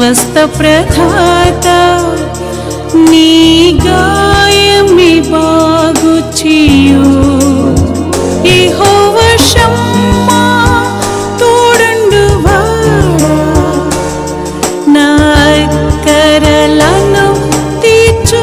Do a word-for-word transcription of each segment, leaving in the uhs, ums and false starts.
స్వస్థ ప్రదాత నీ గాయమి బాగు చేయు యెహోవా షమ్మా తోడుండువాడా నా అక్కరలను తీర్చు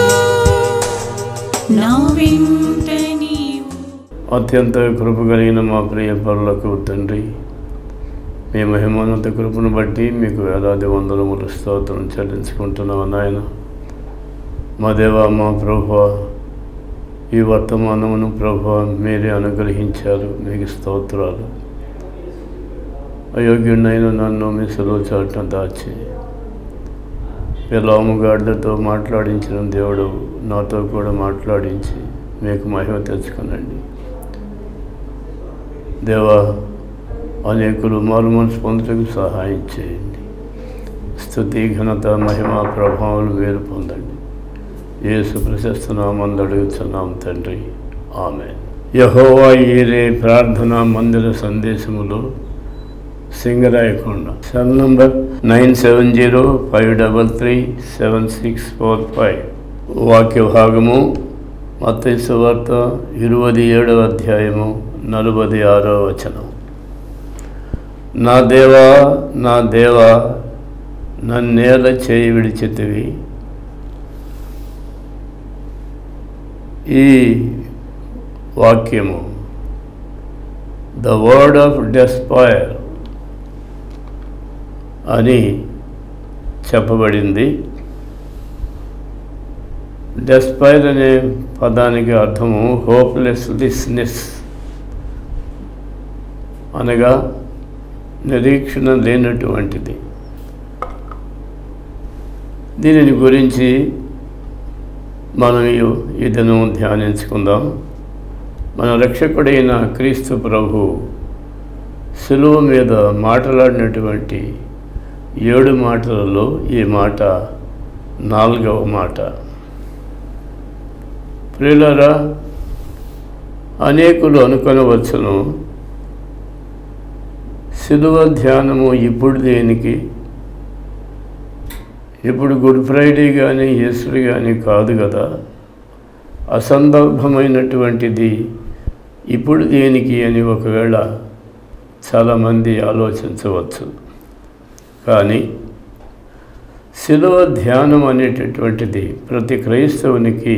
నా వెంట నీవు. అత్యంత కృప కలిగిన మా ప్రియ పరులకు తండ్రి, మీ మహిమోన్నత కృపను బట్టి మీకు వేలాది వందలములు స్తోత్రం చెల్లించుకుంటున్నాం నాయన. మా దేవా, మా ప్రభువా, ఈ వర్తమానమును ప్రభువా మీరే అనుగ్రహించారు, మీకు స్తోత్రాలు. అయోగ్యుడైన నన్ను మీ సులువు చాటున దాచి పిలాముగాడ్లతో మాట్లాడించిన దేవుడు నాతో కూడా మాట్లాడించి మీకు మహిమ తెచ్చుకునండి. దేవా, అనేకులు మారు మనసు పొందుటకు సహాయం చేయండి. స్తుతి, ఘనత, మహిమ, ప్రభావాలు వేరు పొందండి. యేసు ప్రశస్త నామమున అడుగుచున్నాం తండ్రి, ఆమేన్. యెహోవా ఈరే ప్రార్థనా మందిర సందేశములో Singarayakonda. Cell number nine seven zero five double three seven six four five. వాక్య భాగము మత్తయి సువార్త ఇరవై ఏడవ అధ్యాయము నలభై ఆరో వచనం. నా దేవా, నా దేవా, నన్నేల చేయి విడిచితివి. ఈ వాక్యము ద వర్డ్ ఆఫ్ డెస్పైర్ అని చెప్పబడింది. డెస్పైర్ అనే పదానికి అర్థము హోప్లెస్నెస్ అనగా నిరీక్షణ లేనటువంటిది. దీనిని గురించి మనం ఈ దినం ధ్యానించుకుందాం. మన రక్షకుడైన క్రీస్తు ప్రభు శిలువ మీద మాట్లాడినటువంటి ఏడు మాటలలో ఈ మాట నాలుగవ మాట. ప్రియులారా, అనేకులు అనుకొనవచ్చును, శిలువ ధ్యానము ఇప్పుడు దేనికి? ఇప్పుడు గుడ్ ఫ్రైడే కానీ ఈస్టర్ కానీ కాదు కదా, అసందర్భమైనటువంటిది ఇప్పుడు దేనికి అని ఒకవేళ చాలామంది ఆలోచించవచ్చు. కానీ శిలువ ధ్యానం అనేటటువంటిది ప్రతి క్రైస్తవునికి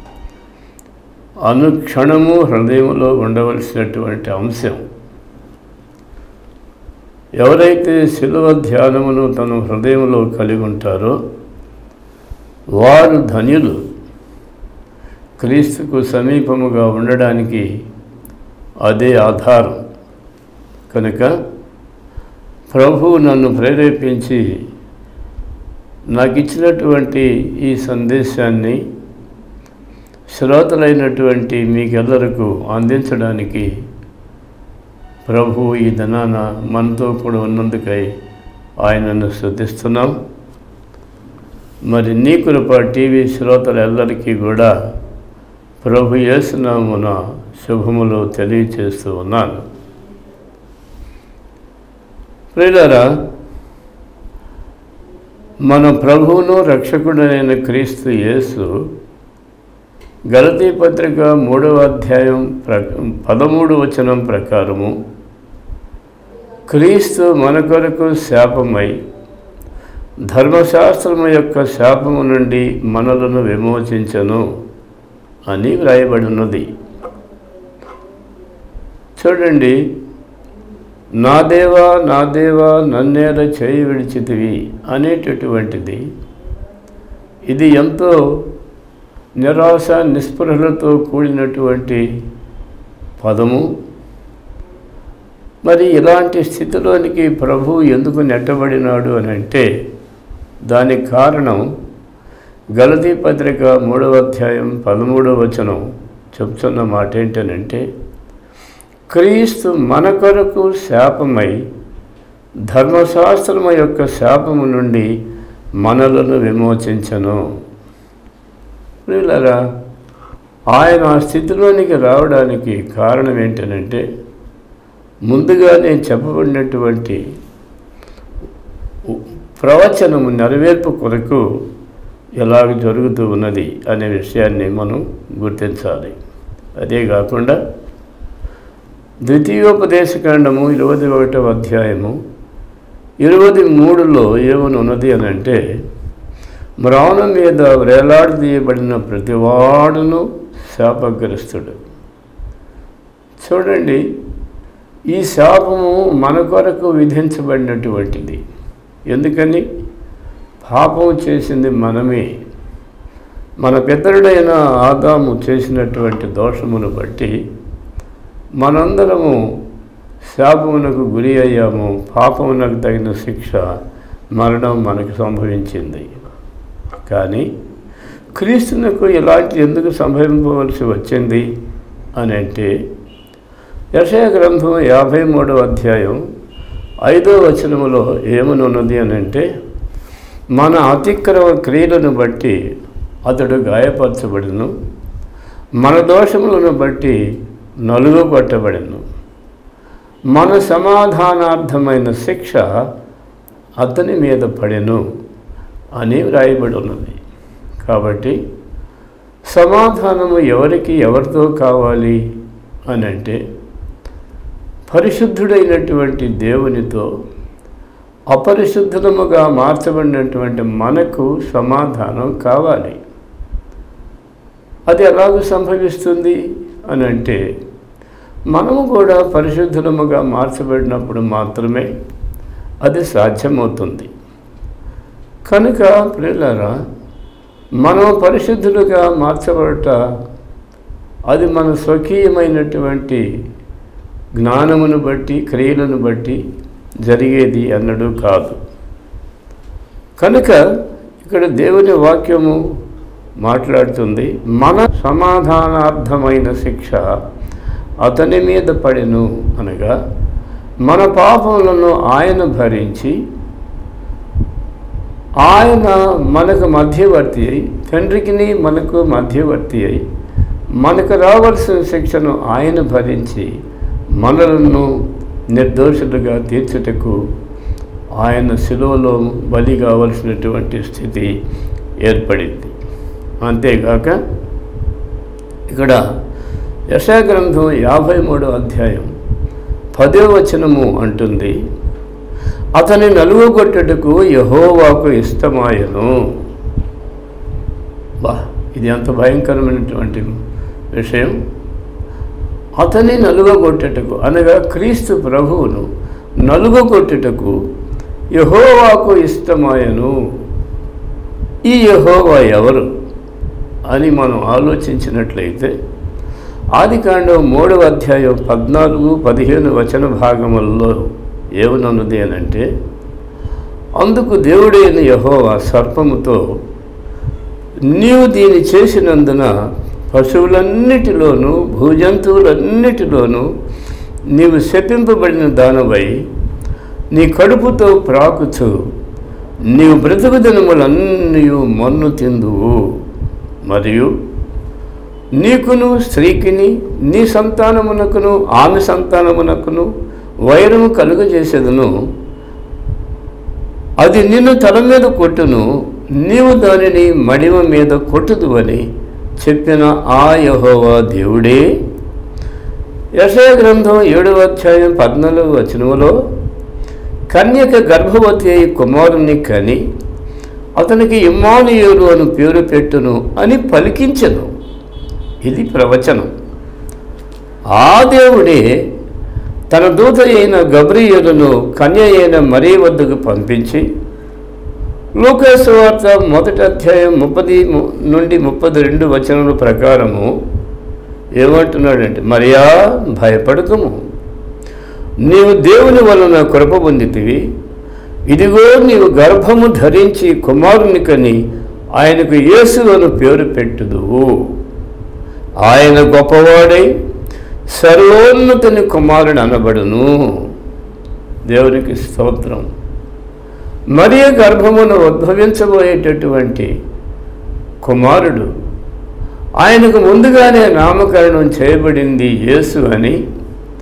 అనుక్షణము హృదయంలో ఉండవలసినటువంటి అంశం. ఎవరైతే శిలువ ధ్యానమును తన హృదయంలో కలిగి ఉంటారో వారు ధన్యులు. క్రీస్తుకు సమీపముగా ఉండడానికి అదే ఆధారం. కనుక ప్రభువు నన్ను ప్రేరేపించి నాకు ఇచ్చినటువంటి ఈ సందేశాన్ని శ్రోతలైనటువంటి మీకెల్లరకు అందించడానికి ప్రభు ఈ దినాన మనతో కూడా ఉన్నందుకై ఆయనను స్తుతిస్తున్నాం. మరి నీకృప టీవీ శ్రోతలెల్లరికీ కూడా ప్రభు యేసు నామమున శుభములు తెలియచేస్తూ ఉన్నాను. ప్రియులారా, మన ప్రభువును రక్షకుడైన క్రీస్తు యేసు గలతీ పత్రిక మూడవ అధ్యాయం ప్ర పదమూడు వచనం ప్రకారము క్రీస్తు మన కొరకు శాపమై ధర్మశాస్త్రము యొక్క శాపము నుండి మనలను విమోచించెను అని వ్రాయబడి ఉన్నది. చూడండి, నా దేవా, నా దేవా, నన్నేల చేయి విడిచితివి అనేటటువంటిది ఇది ఎంతో నిరాశ నిస్పృహలతో కూడినటువంటి పదము. మరి ఇలాంటి స్థితిలోనికి ప్రభు ఎందుకు నెట్టబడినాడు అని అంటే దానికి కారణం గలతీ పత్రిక మూడవ అధ్యాయం పదమూడవ వచనం చెప్తున్న మాట ఏంటనంటే, క్రీస్తు మన కొరకు శాపమై ధర్మశాస్త్రము యొక్క శాపము నుండి మనలను విమోచించెను. ప్రియులారా, ఆయన ఆ స్థితిలోనికి రావడానికి కారణం ఏంటనంటే ముందుగా నేను చెప్పబడినటువంటి ప్రవచనము నెరవేర్పు కొరకు ఎలాగ జరుగుతూ ఉన్నది అనే విషయాన్ని మనం గుర్తించాలి. అదే కాకుండా ద్వితీయోపదేశకాండము ఇరవై ఒకటవ అధ్యాయము ఇరవై మూడులో ఏమని ఉన్నది అని అంటే, మ్రాను మీద వేలాడదీయబడిన ప్రతివాడును శాపగ్రస్తుడు. చూడండి, ఈ శాపము మన కొరకు విధించబడినటువంటిది. ఎందుకని? పాపం చేసింది మనమే. మన పితరుడైన ఆదాము చేసినటువంటి దోషమును బట్టి మనందరము శాపమునకు గురి అయ్యాము. పాపమునకు తగిన శిక్ష, మరణం మనకు సంభవించింది. కానీ క్రీస్తునకు ఇలాంటి ఎందుకు సంభవించవలసి వచ్చింది అని అంటే, యెషయా గ్రంథం యాభై మూడవ అధ్యాయం ఐదో వచనములో ఏమని ఉన్నది అని అంటే, మన అతిక్రమ క్రియలను బట్టి అతడు గాయపరచబడును, మన దోషములను బట్టి నలుగు కొట్టబడెను, మన సమాధానార్థమైన శిక్ష అతని మీద పడెను అని వ్రాయబడి ఉన్నది. కాబట్టి సమాధానము ఎవరికి ఎవరితో కావాలి అని అంటే, పరిశుద్ధుడైనటువంటి దేవునితో అపరిశుద్ధముగా మార్చబడినటువంటి మనకు సమాధానం కావాలి. అది ఎలాగ సంభవిస్తుంది అని అంటే, మనము కూడా పరిశుద్ధముగా మార్చబడినప్పుడు మాత్రమే అది సాధ్యమవుతుంది. కనుక ప్రియులారా, మనం పరిశుద్ధులుగా మార్చబడట అది మన స్వకీయమైనటువంటి జ్ఞానమును బట్టి, క్రియలను బట్టి జరిగేది అన్నడు కాదు. కనుక ఇక్కడ దేవుని వాక్యము మాట్లాడుతుంది, మన సమాధానార్థమైన శిక్ష అతని మీద పడెను అనగా, మన పాపములను ఆయన భరించి ఆయన మనకు మధ్యవర్తి అయి, తండ్రికిని మనకు మధ్యవర్తి అయి, మనకు రావాల్సిన శిక్షను ఆయన భరించి మనలను నిర్దోషులుగా తీర్చుటకు ఆయన శిలువలో బలి కావలసినటువంటి స్థితి ఏర్పడింది. అంతేగాక ఇక్కడ యెషయా గ్రంథం యాభై మూడో అధ్యాయం పదో వచనము అంటుంది, అతని నలుగుగొట్టుటకు యెహోవాకు ఇష్టమాయెను. బా, ఇది ఎంత భయంకరమైనటువంటి విషయం. అతని నలుగుగొట్టుటకు అనగా క్రీస్తు ప్రభువును నలుగుగొట్టుటకు యెహోవాకు ఇష్టమాయెను. ఈ యెహోవా ఎవరు అని మనం ఆలోచించినట్లయితే, ఆదికాండం మూడవ అధ్యాయం పద్నాలుగు పదిహేను వచన భాగములలో ఏమనున్నది అని అంటే, అందుకు దేవుడైన యెహోవా సర్పముతో, నీవు దీన్ని చేసినందున పశువులన్నిటిలోనూ భూజంతువులన్నిటిలోనూ నీవు శపింపబడిన దానవై నీ కడుపుతో ప్రాకుచు నీవు బ్రతుకు దినములన్నీ మన్ను తిందువు, మరియు నీకును స్త్రీకిని నీ సంతానమునకును ఆమె సంతానమునకును వైరము కలుగజేసేదను, అది నిన్ను తల మీద కొట్టును, నీవు దానిని మడిమ మీద కొట్టుదు అని చెప్పిన ఆ యెహోవా దేవుడే యెషయా గ్రంథం ఏడవ అధ్యాయం పద్నాలుగు వచనములో, కన్యక గర్భవతి అయి కుమారుని కని అతనికి ఇమ్మానుయేలు అని పేరు పెట్టును అని పలికించెను. ఇది ప్రవచనం. ఆ దేవుడే తన దూత అయిన గబ్రియేలును కన్య అయిన మరియ వద్దకు పంపించి, లూకా సువార్త మొదటి అధ్యాయం ముప్పది నుండి ముప్పది రెండు వచనముల ప్రకారము ఏమంటున్నాడంటే, మరియా భయపడకము, నీవు దేవుని వలన కృప పొందితివి, ఇదిగో నీవు గర్భము ధరించి కుమారుని కని ఆయనకు యేసు అని పేరు పెట్టుదువు, ఆయన గొప్పవాడై సర్వోన్నతుని కుమారుడు అనబడును. దేవునికి స్తోత్రం. మరియ గర్భమును ఉద్భవించబోయేటటువంటి కుమారుడు ఆయనకు ముందుగానే నామకరణం చేయబడింది యేసు అని.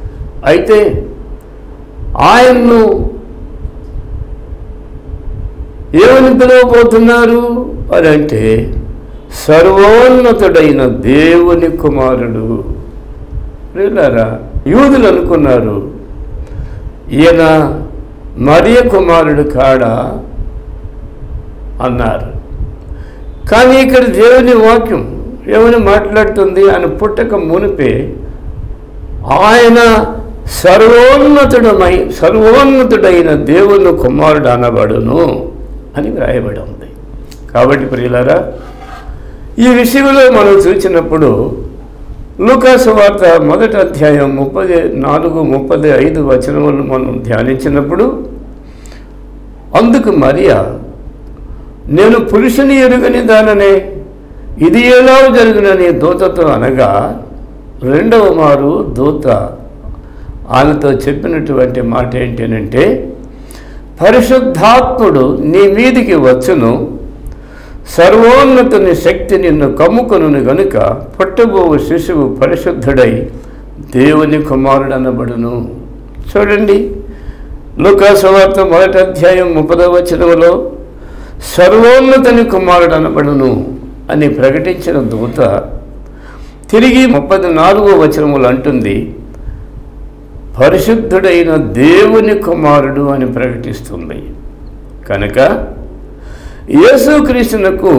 అయితే ఆయన్ను ఏమని పిలవబోతున్నారు అని అంటే సర్వోన్నతుడైన దేవుని కుమారుడు. ప్రియులారా, యూదులు అనుకున్నారు ఈయన మరియ కుమారుడు కాడా అన్నారు. కానీ ఇక్కడ దేవుని వాక్యం ఏమని మాట్లాడుతుంది? ఆయన పుట్టక మునిపే ఆయన సర్వోన్నతుడమై సర్వోన్నతుడైన దేవుని కుమారుడు అనబడును అని వ్రాయబడి ఉంది. కాబట్టి ప్రియులారా, ఈ విషయంలో మనం చూసినప్పుడు లూకా సువార్త మొదటి అధ్యాయం ముప్పై నాలుగు ముప్పై ఐదు వచనములను మనం ధ్యానించినప్పుడు, అందుకు మరియా, నేను పురుషుని ఎరుగని దాననే, ఇది ఎలా జరుగునని దూతతో అనగా, రెండవ మారు దూత ఆమెతో చెప్పినటువంటి మాట ఏంటంటే, పరిశుద్ధాత్ముడు నీ మీదికి వచ్చును, సర్వోన్నతుని శక్తి నిన్ను కమ్ముకొనును గనుక పుట్టబోవు శిశువు పరిశుద్ధుడై దేవుని కుమారుడు అనబడును. చూడండి, లూకా సువార్త మొదటి అధ్యాయం ముప్పదవ వచనములో సర్వోన్నతుని కుమారుడు అనబడును అని ప్రకటించిన దూత తిరిగి ముప్పై నాలుగో వచనములు అంటుంది పరిశుద్ధుడైన దేవుని కుమారుడు అని ప్రకటిస్తుంది. కనుక యేసుక్రీస్తునకు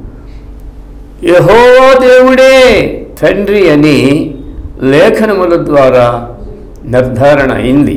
యెహోవా దేవుడే తండ్రి అని లేఖనముల ద్వారా నిర్ధారణ అయింది.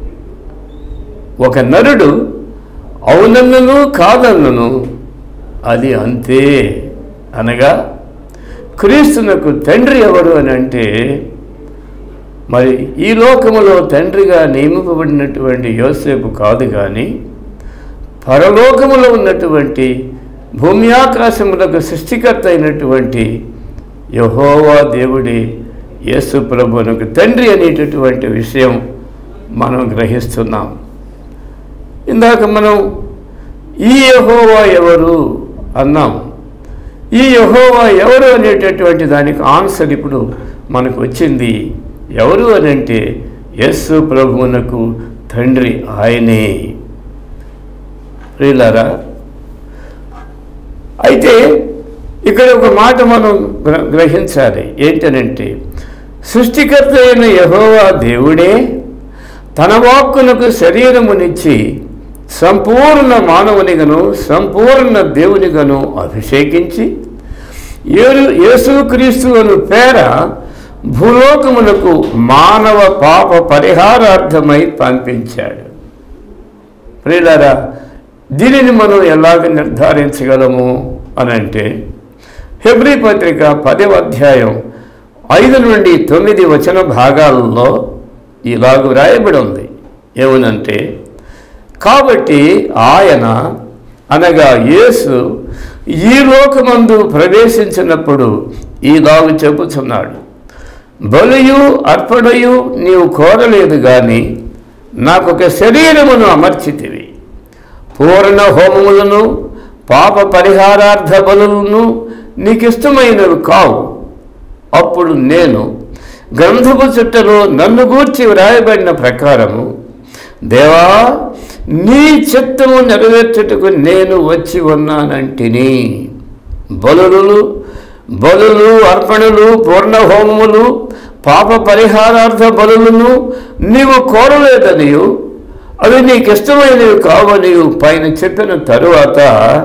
ఒక నరుడు అవునన్నును కాదన్నును అది అంతే. అనగా క్రీస్తునకు తండ్రి ఎవరు అని అంటే, మరి ఈ లోకములో తండ్రిగా నియమింపబడినటువంటి యోసేపు కాదు, కానీ పరలోకములో ఉన్నటువంటి భూమి ఆకాశములకు సృష్టికర్త అయినటువంటి యెహోవా దేవుడే యేసు ప్రభువునకు తండ్రి అనేటటువంటి విషయం మనం గ్రహిస్తున్నాం. ఇందాక మనం ఈ యెహోవా ఎవరు అన్నాం. ఈ యెహోవా ఎవరు అనేటటువంటి దానికి ఆన్సర్ ఇప్పుడు మనకు వచ్చింది. ఎవరు అని అంటే యేసు ప్రభువునకు తండ్రి ఆయనే. ప్రియులారా, అయితే ఇక్కడ ఒక మాట మనం గ్రహించాలి. ఏంటనంటే, సృష్టికర్త అయిన యెహోవా దేవుడే తన వాక్కునకు శరీరమునిచ్చి సంపూర్ణ మానవునిగాను సంపూర్ణ దేవునిగాను అభిషేకించి యేసుక్రీస్తు అను పేర భూలోకమునకు మానవ పాప పరిహారార్థమై పంపించాడు. ప్రియులారా, దీనిని మనం ఎలాగ నిర్ధారించగలము అని అంటే, హెబ్రీ పత్రిక పదవ అధ్యాయం ఐదు నుండి తొమ్మిది వచన భాగాలలో ఇలాగ వ్రాయబడి ఉంది. ఏమనంటే, కాబట్టి ఆయన అనగా యేసు ఈ లోకమందు ప్రవేశించినప్పుడు ఈలాగు చెబుతున్నాడు, బలియు అర్పణయు నీవు కోరలేదు కానీ నాకొక శరీరమును అమర్చితివి, పూర్ణ హోమములను పాప పరిహారార్థ బలులను నీకు ఇష్టమైనవి కావు. అప్పుడు నేను గ్రంథపు చుట్టలో నన్ను గూర్చి వ్రాయబడిన ప్రకారము, దేవా నీ చిత్తము నెరవేర్చుటకు నేను వచ్చి ఉన్నానంటిని. బలులు బలులు అర్పణలు పూర్ణ హోమములు పాప పరిహారార్థ బలులను నీవు కోరలేదనియు అవి నీకు ఇష్టమైనవి కావనియు పైన చెప్పిన తరువాత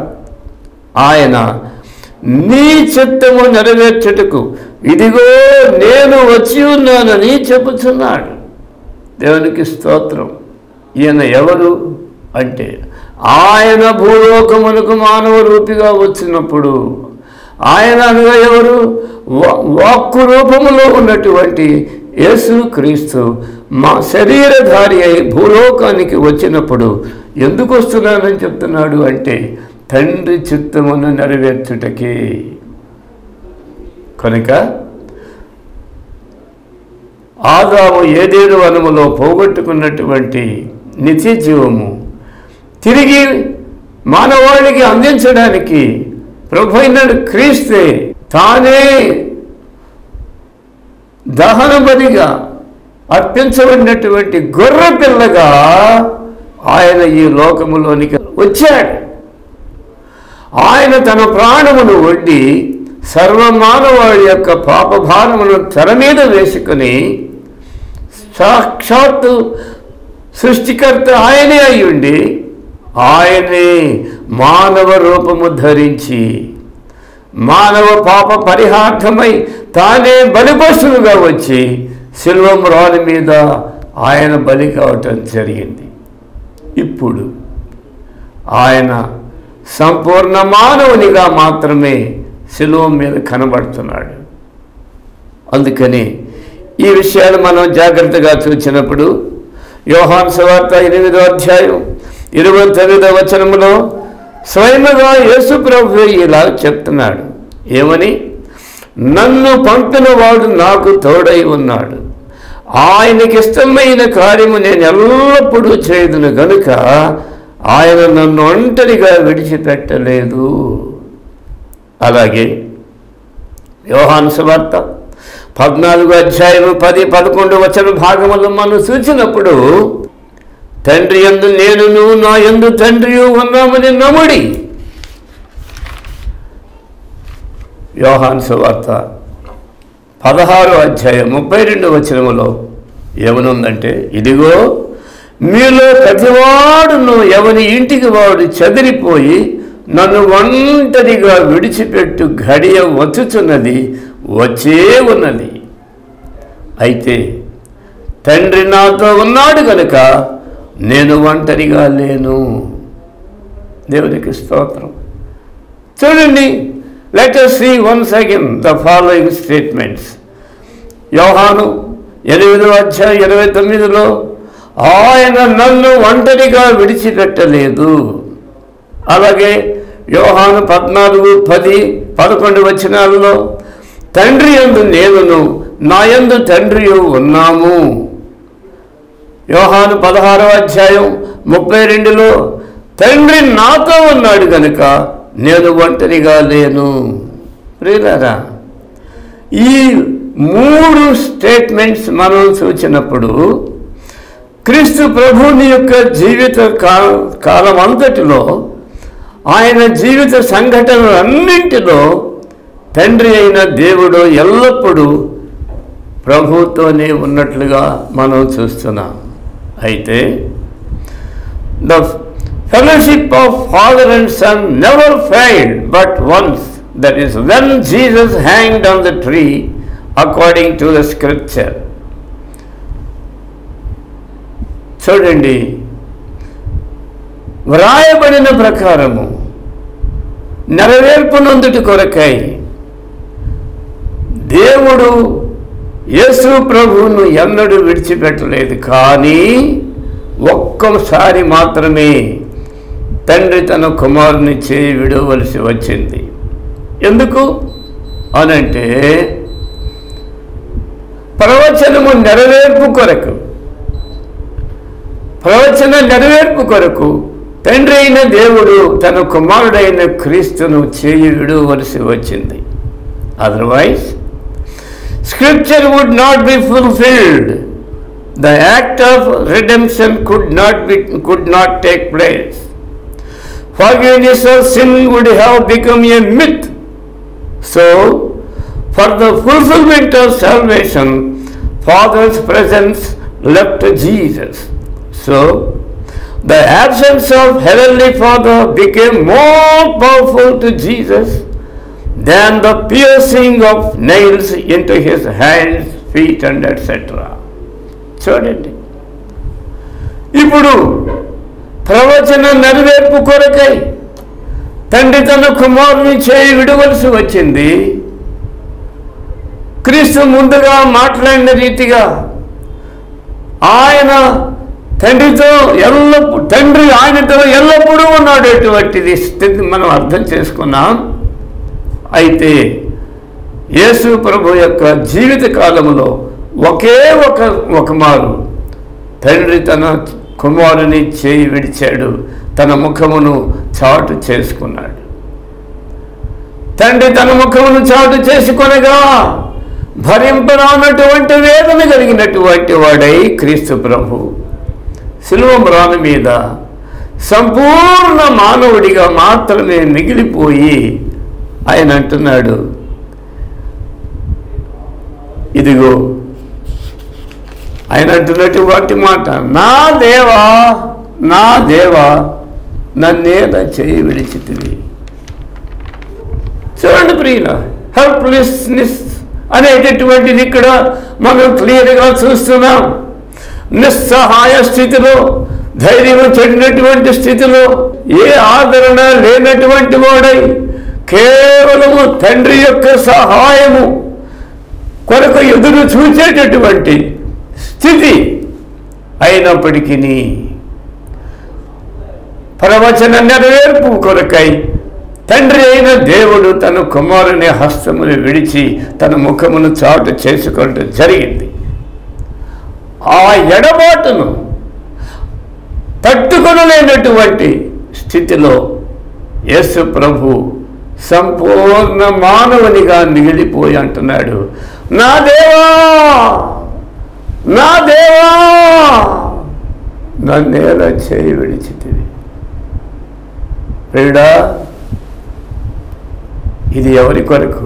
ఆయన నీ చిత్తము నెరవేర్చుటకు ఇదిగో నేను వచ్చి ఉన్నానని చెప్పుచున్నాడు. దేవునికి స్తోత్రం. ఈయన ఎవరు అంటే, ఆయన భూలోకమునకు మానవ రూపిగా వచ్చినప్పుడు ఆయన అనగా ఎవరు? వాక్కు రూపములో ఉన్నటువంటి యేసుక్రీస్తు మా శరీరధారి అయి భూలోకానికి వచ్చినప్పుడు ఎందుకు వస్తున్నానని చెప్తున్నాడు అంటే, తండ్రి చిత్తమును నెరవేర్చుటకే. కనుక ఆదాము ఏదేను వనములో పోగొట్టుకున్నటువంటి నిత్య జీవము తిరిగి మానవాళికి అందించడానికి ప్రభువైన క్రీస్తే తానే దహన బలిగా అర్పించబడినటువంటి గొర్రె పిల్లగా ఆయన ఈ లోకములోనికి వచ్చాడు. ఆయన తన ప్రాణమును ఒడ్డి సర్వమానవాడి యొక్క పాపభారమును తెర మీద వేసుకుని సాక్షాత్తు సృష్టికర్త ఆయనే అయ్యుండి ఆయనే మానవ రూపము ధరించి మానవ పాప పరిహార్థమై తానే బలిపశువుగా వచ్చి శిలువ మ్రాను మీద ఆయన బలి కావటం జరిగింది. ఇప్పుడు ఆయన సంపూర్ణ మానవునిగా మాత్రమే శిలువ మీద కనబడుతున్నాడు. అందుకని ఈ విషయాలు మనం జాగ్రత్తగా చూసినప్పుడు యోహాను సువార్త ఎనిమిదో అధ్యాయం ఇరవై తొమ్మిదో వచనములో స్వయముగా యేసు ప్రభువు ఇలా చెప్తున్నాడు. ఏమని? నన్ను పంపిన వాడు నాకు తోడై ఉన్నాడు, ఆయనకి ఇష్టమైన కార్యము నేను ఎల్లప్పుడూ చేయదును గనుక ఆయన నన్ను ఒంటరిగా విడిచిపెట్టలేదు. అలాగే యోహాను సువార్త పద్నాలుగు అధ్యాయము పది పదకొండు వచన భాగములు మనం చూసినప్పుడు తండ్రి యందు నేనును నా యందు తండ్రి ఉన్నామని నమ్ముడి. యోహాను సువార్త పదహారో అధ్యాయం ముప్పై రెండు వచనములో ఏమనుందంటే, ఇదిగో మీలో ప్రతివాడును ఎవని ఇంటికి వాడు చెదిరిపోయి నన్ను ఒంటరిగా విడిచిపెట్టు గడియ వచ్చుచున్నది, వచ్చే ఉన్నది. అయితే తండ్రి నాతో ఉన్నాడు కనుక నేను ఒంటరిగా లేను. దేవునికి స్తోత్రం. చూడండి, let us see once again the following statements. యోహాను ఎనిమిదో అధ్యాయం ఇరవై తొమ్మిదిలో ఆయన నన్ను ఒంటరిగా విడిచిపెట్టలేదు. అలాగే యోహాను పద్నాలుగు పది పదకొండు వచనాలలో తండ్రి యందు నేనును నా యందు తండ్రి ఉన్నాము. యోహాను పదహారో అధ్యాయం ముప్పై రెండులో తండ్రి నాతో ఉన్నాడు కనుక నేను ఒంటరిగా లేను. ప్రియులారా, ఈ మూడు స్టేట్మెంట్స్ మనం చూసినప్పుడు క్రీస్తు ప్రభువుని యొక్క జీవిత కాలం అంతటిలో ఆయన జీవిత సంఘటనలన్నింటిలో తండ్రి అయిన దేవుడు ఎల్లప్పుడూ ప్రభువుతోనే ఉన్నట్లుగా మనం చూస్తున్నాం. అయితే the fellowship of father and son never failed but once, that is when Jesus hanged on the tree according to the scripture. చూడండి, వ్రాయబడిన ప్రకారము నెరవేర్పునందుటి కొరకై దేవుడు యేసు ప్రభువును ఎన్నడూ విడిచిపెట్టలేదు. కానీ ఒక్కసారి మాత్రమే తండ్రి తన కుమారుని చేయి విడవలసి వచ్చింది. ఎందుకు అనంటే ప్రవచనము నెరవేర్పు కొరకు ప్రవచన నెరవేర్పు కొరకు తండ్రి అయిన దేవుడు తన కుమారుడైన క్రీస్తును చేయి విడవలసి వచ్చింది. Otherwise Scripture would not be fulfilled. The act of redemption could not be could not take place. Forgiveness of sin would have become a myth. So, for the fulfillment of salvation, Father's presence left Jesus. So, the absence of Heavenly Father became more powerful to Jesus than the piercing of nails into his hands, feet and et cetera. చూడండి, ఇప్పుడు ప్రవచన నెరవేర్పు కొరకై తండ్రి తన కుమారుని చేయి విడవలసి వచ్చింది. క్రీస్తు ముందుగా మాట్లాడిన రీతిగా ఆయన తండ్రితో ఎల్లప్పుడు తండ్రి ఆయనతో ఎల్లప్పుడూ ఉన్నాడేటువంటిది స్థితి మనం అర్థం చేసుకున్నాం. అయితే యేసు ప్రభు యొక్క జీవిత కాలంలో ఒకే ఒక ఒక మారు తండ్రి తన కుమారుని చేయి విడిచాడు, తన ముఖమును చాటు చేసుకున్నాడు. తండ్రి తన ముఖమును చాటు చేసుకొనగా భరింపరానటువంటి వేదన కలిగినటువంటి వాడై క్రీస్తు ప్రభు శిలువ మ్రాను మీద సంపూర్ణ మానవుడిగా మాత్రమే మిగిలిపోయి ఆయన అంటున్నాడు, ఇదిగో ఆయన అంటున్నటువంటి మాట, నా దేవా నా దేవా నన్నేలా చేయి విడిచితివి. చూడండి ప్రియుల, హెల్ప్లెస్నెస్ అనేటటువంటిది ఇక్కడ మనం క్లియర్గా చూస్తున్నాం. నిస్సహాయ స్థితిలో, ధైర్యం చెడినటువంటి స్థితిలో, ఏ ఆదరణ లేనటువంటి వాడై కేవలము తండ్రి యొక్క సహాయము కొరకు ఎదురు చూసేటటువంటి స్థితి అయినప్పటికీ ప్రవచన నెరవేర్పు కొరకై తండ్రి అయిన దేవుడు తన కుమారుని హస్తమును విడిచి తన ముఖమును చాటు చేసుకోవడం జరిగింది. ఆ ఎడబాటును తట్టుకొనలేనటువంటి స్థితిలో యేసు ప్రభు సంపూర్ణ మానవునిగా మిగిలిపోయి అంటున్నాడు, నా దేవా నా దేవా నన్నేలా చేయి విడిచితివి. ప్రియుడా, ఇది ఎవరి కొరకు?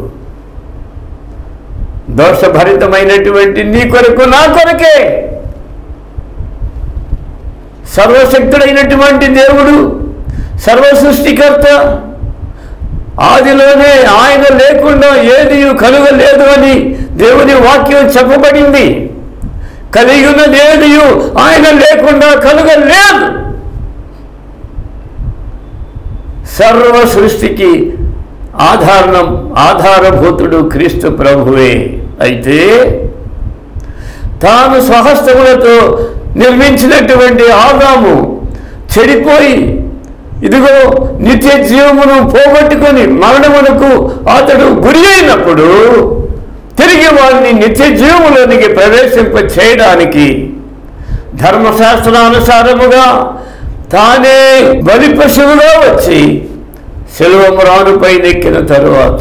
దోషభరితమైనటువంటి నీ కొరకు, నా కొరకే. సర్వశక్తుడైనటువంటి దేవుడు, సర్వ సృష్టికర్త, ఆదిలోనే ఆయన లేకుండా ఏది కలుగలేదు అని దేవుని వాక్యం చెప్పబడింది. కలిగి ఉన్నదేది ఆయన లేకుండా కలుగలేదు. సర్వ సృష్టికి ఆధారం ఆధారభూతుడు క్రీస్తు ప్రభువే. అయితే తాను స్వహస్తములతో నిర్మించినటువంటి ఆదాము చెడిపోయి ఇదిగో నిత్య జీవమును పోగొట్టుకొని మరణమునకు అతడు గురి అయినప్పుడు తిరిగి వారిని నిత్య జీవములోనికి ప్రవేశింప చేయడానికి ధర్మశాస్త్రానుసారముగా తానే బలి పశువుగా వచ్చి శిలువ మ్రానుపై నెక్కిన తరువాత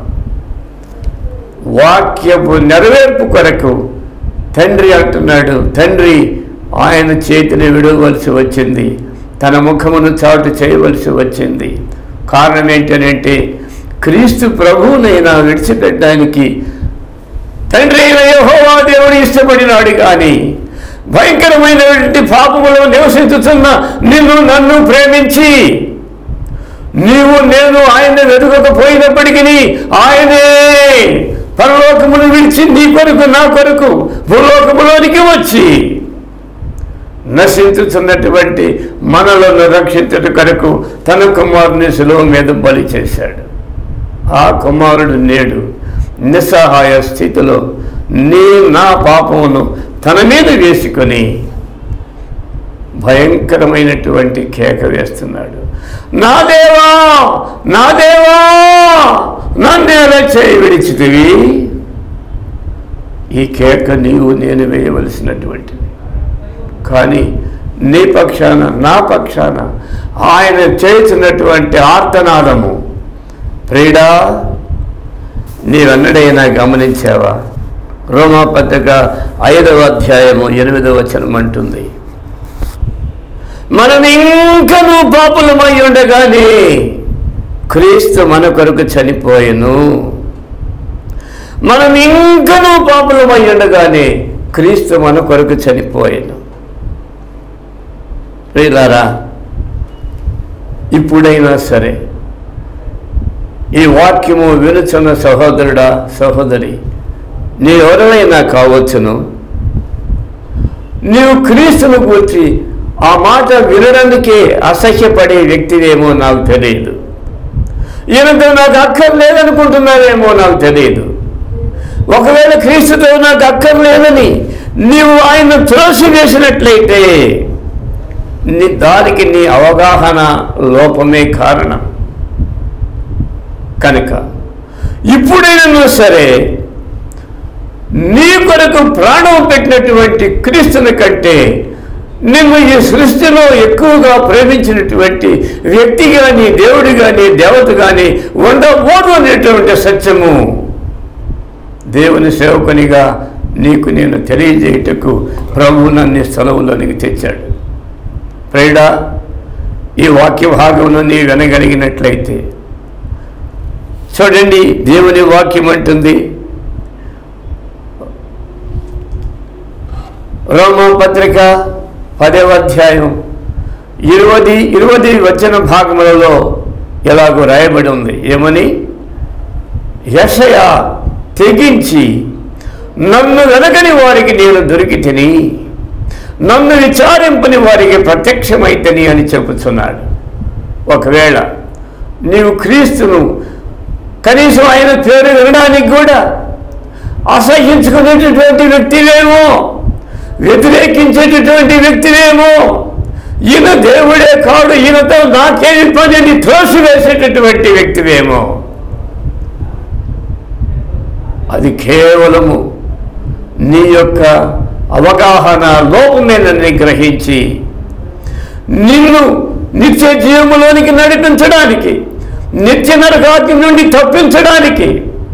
వాక్యపు నెరవేర్పు కొరకు తండ్రి అంటున్నాడు, తండ్రి ఆయన చేతిని విడవలసి వచ్చింది, తన ముఖమును చాటు చేయవలసి వచ్చింది. కారణం ఏంటంటే క్రీస్తు ప్రభువునైనా విడిచిపెట్టడానికి తండ్రి అయిన యెహోవా దేవుడు ఇష్టపడినాడు. కానీ భయంకరమైనటువంటి పాపములో నివసించుతున్న నిన్ను నన్ను ప్రేమించి నీవు నేను ఆయన వెతుకకపోయినప్పటికీ ఆయనే పరలోకమును విడిచి నీ కొరకు నా కొరకు భూలోకములోనికి వచ్చి నశించుతున్నటువంటి మనలను రక్షించుట కొరకు తన కుమారుని శిలువ మీద బలి చేశాడు. ఆ కుమారుడు నేడు నిస్సహాయ స్థితిలో నీ నా పాపమును తన మీద వేసుకొని భయంకరమైనటువంటి కేక వేస్తున్నాడు, నా దేవా నా దేవా నన్నేలా చేయి విడిచితివి. ఈ కేక నీవు నేను వేయవలసినటువంటిది. కానీ నీ పక్షాన నా పక్షాన ఆయన చేసినటువంటి ఆర్తనాదము ప్రియుడా నీవెన్నడైనా గమనించావా? రోమాపత్రిక ఐదవ అధ్యాయము ఎనిమిదవ వచనం అంటుంది, మనం ఇంకనూ పాపులమై ఉండగానే క్రీస్తు మన కొరకు చనిపోయెను. మనం ఇంకనూ పాపులమై ఉండగానే క్రీస్తు మన కొరకు చనిపోయెను. ప్రియులారా, ఇప్పుడైనా సరే ఈ వాక్యము వినుచున్న సహోదరుడా సహోదరి, నీ ఎవరైనా కావచ్చును, నీవు క్రీస్తును కూర్చి ఆ మాట వినడానికే అసహ్యపడే వ్యక్తివేమో నాకు తెలియదు. ఈయనతో నాకు అక్కర్లేదనుకుంటున్నావేమో నాకు తెలియదు. ఒకవేళ క్రీస్తుతో నాకు అక్కర్లేదని నీవు ఆయన త్రోసి వేసినట్లయితే నీ దానికి నీ అవగాహన లోపమే కారణం. కనుక ఇప్పుడైనా సరే నీ కొరకు ప్రాణం పెట్టినటువంటి క్రీస్తుని కంటే నిన్ను ఈ సృష్టిలో ఎక్కువగా ప్రేమించినటువంటి వ్యక్తి కానీ దేవుడు కానీ దేవత కానీ ఉండబోదు అనేటువంటి సత్యము దేవుని సేవకునిగా నీకు నేను తెలియజేయుటకు ప్రభువు నన్ను స్థలంలోనికి తెచ్చాడు. ప్రియుడా, ఈ వాక్య భాగంలో నీ వినగలిగినట్లయితే చూడండి, దేవుని వాక్యం అంటుంది, రోమా పత్రిక పదవ అధ్యాయం ఇరవది ఇరవది వచన భాగములలో ఎలాగో రాయబడి ఉంది. ఏమని? యెషయా తెగించి నన్ను వెనకని వారికి నేను దొరికి తిని, నన్ను విచారింపని వారికి ప్రత్యక్షమైతని అని చెప్పుచున్నాడు. ఒకవేళ నీవు క్రీస్తును కనీసం ఆయన పేరు వినడానికి కూడా అసహించుకునేటటువంటి వ్యక్తివేమో, వ్యతిరేకించేటటువంటి వ్యక్తివేమో, ఈయన దేవుడే కాడు, ఈయనతో నాకేమి పని అని త్రోసివేసేటటువంటి వ్యక్తివేమో, అది కేవలము నీ యొక్క అవగాహన లోపమేనని గ్రహించి నిన్ను నిత్య జీవములోనికి నడిపించడానికి, నిత్య నరకాగ్ని నుండి తప్పించడానికి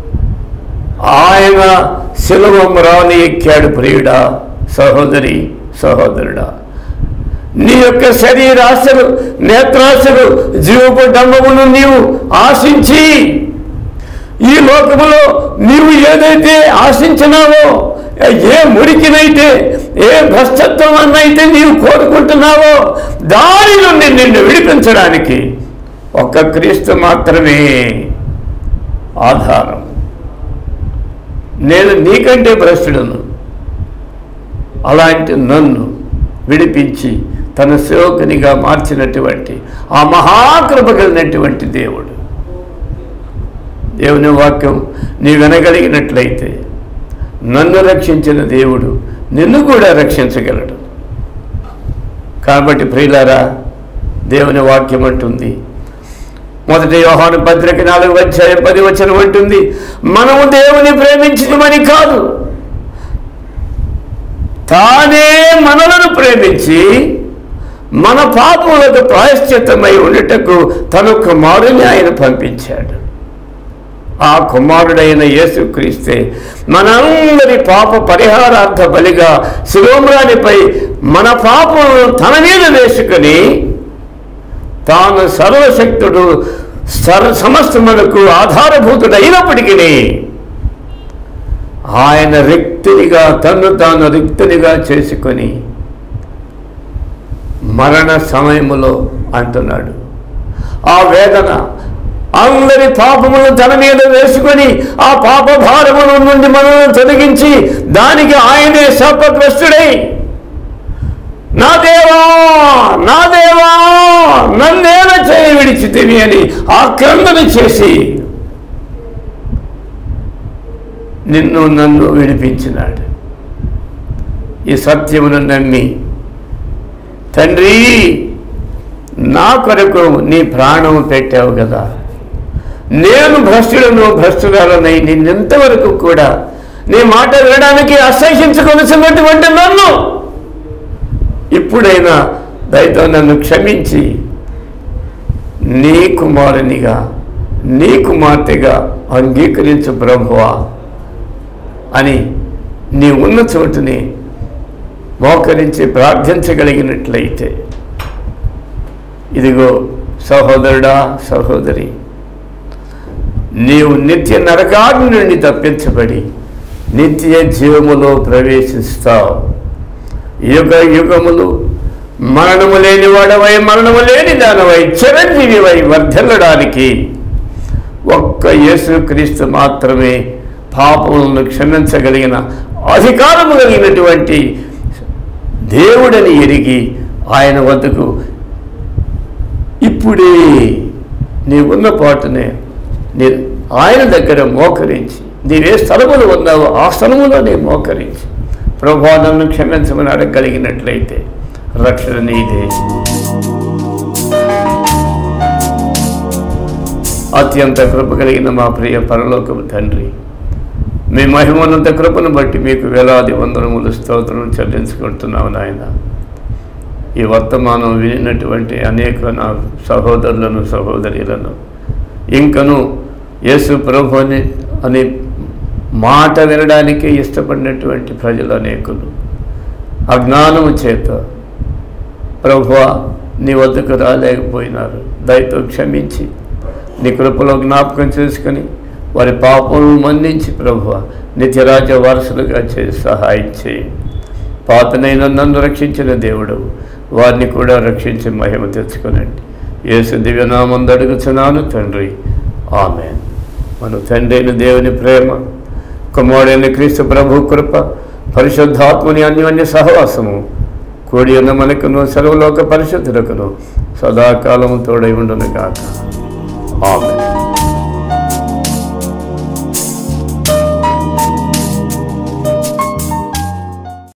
ఆయన శిలువ మ్రాని ఎక్కాడు. ప్రియుడా, సహోదరి, సహోదరుడా, నీ యొక్క శరీరాశలు, నేత్రాశలు, జీవపు డంబమును నీవు ఆశించి ఈ లోకములో నీవు ఏదైతే ఆశించినావో, ఏ మురికినైతే, ఏ భ్రష్టత్వమన్నైతే నీవు కోరుకుంటున్నావో దాని నుండి నిన్ను విడిపించడానికి ఒక్క క్రీస్తు మాత్రమే ఆధారం. నేను నీకంటే భ్రష్టుడను, అలాంటి నన్ను విడిపించి తన సేవకునిగా మార్చినటువంటి ఆ మహాకృప కలిగినటువంటి దేవుడు. దేవుని వాక్యం నీ వినగలిగినట్లయితే నన్ను రక్షించిన దేవుడు నిన్ను కూడా రక్షించగలడు. కాబట్టి ప్రియులారా, దేవుని వాక్యం అంటుంది, మొదటి యోహాను పత్రిక నాలుగు అధ్యాయం పది వచనం అంటుంది, మనము దేవుని ప్రేమించమని కాదు, తానే మనలను ప్రేమించి మన పాపములకు ప్రాయశ్చిత్తమై ఉండటకు తన కుమారుని ఆయన పంపించాడు. ఆ కుమారుడైన యేసుక్రీస్తే మనందరి పాప పరిహారార్థ బలిగా శిలోమ్రానిపై మన పాపములను తన మీద వేసుకొని తాను సర్వశక్తుడు, సర్వ సమస్తములకు ఆధారభూతుడైనప్పటికీ ఆయన రిక్తునిగా తను తాను రిక్తునిగా చేసుకొని మరణ సమయములో అంటున్నాడు, ఆ వేదన అందరి పాపములను తన మీద వేసుకొని ఆ పాప భారముల నుండి మనల్ని తొలగించి దానికి ఆయనే శాపగ్రస్తుడై, నా దేవా నా దేవా నన్నేల చేయి విడిచితివి అని ఆక్రందన చేసి నిన్ను నన్ను విడిపించినాడు. ఈ సత్యమును నమ్మి, తండ్రి నా కొరకు నీ ప్రాణము పెట్టావు కదా, నేను భ్రష్టులను భ్రష్టురాలనై నిన్నెంతవరకు కూడా నీ మాట వినడానికి అసహ్యించుకొనిసినటువంటి నన్ను ఇప్పుడైనా దయతో నన్ను క్షమించి నీ కుమారునిగా, నీ కుమార్తెగా అంగీకరించు ప్రభువా అని నీ ఉన్న చోటుని మోకరించి ప్రార్థించగలిగినట్లయితే, ఇదిగో సహోదరుడా, సహోదరి, నీవు నిత్య నరకాగ్ని నుండి తప్పించబడి నిత్య జీవములో ప్రవేశిస్తావు. యుగ యుగములు మరణము లేని వాడవై, మరణము లేని దానవై, చిరంజీవివై వర్ధిల్లడానికి ఒక్క యేసుక్రీస్తు మాత్రమే పాపములను క్షమించగలిగిన అధికారము కలిగినటువంటి దేవుడని ఎరిగి ఆయన వద్దకు ఇప్పుడే నీవున్న పాటునే నీ ఆయన దగ్గర మోకరించి, నీవే స్థలములు ఉన్నావో ఆ స్థలములోనే మోకరించి ప్రభువా నన్ను క్షమించమని అడగగలిగినట్లయితే రక్షణ నీదే. అత్యంత కృప కలిగిన మా ప్రియ పరలోకపు తండ్రి, మీ మహిమోన్నత కృపను బట్టి మీకు వేలాది వందనములు స్తోత్రం చెల్లించుకుంటున్నావు నాయన. ఈ వర్తమానం వినినటువంటి అనేక నా సహోదరులను, సహోదరులను, ఇంకను యేసు ప్రభుని అని మాట వినడానికి ఇష్టపడినటువంటి ప్రజలు అనేకులు అజ్ఞానము చేత ప్రభువా నీ వద్దకు రాలేకపోయినారు. దయతో క్షమించి నీ కృపలో జ్ఞాపకం చేసుకొని వారి పాపములను మన్నించి ప్రభువా నిత్యరాజ్య వారసులుగా చేసి సహాయం చేయి. పాతనైన నన్ను రక్షించిన దేవుడు వారిని కూడా రక్షించి మహిమ తెచ్చుకొనండి. యేసు దివ్యనామం అడుగుచున్నాను తండ్రి, ఆమేన్. మన తండ్రి అయిన దేవుని ప్రేమ, కుమారుడైన క్రీస్తు ప్రభు కృప, పరిశుద్ధాత్మని అన్యోన్య సహవాసము కూడి ఉన్న మనకును సర్వలోక పరిశుద్ధులకును సదాకాలము తోడై ఉండును గాక. ఆమేన్.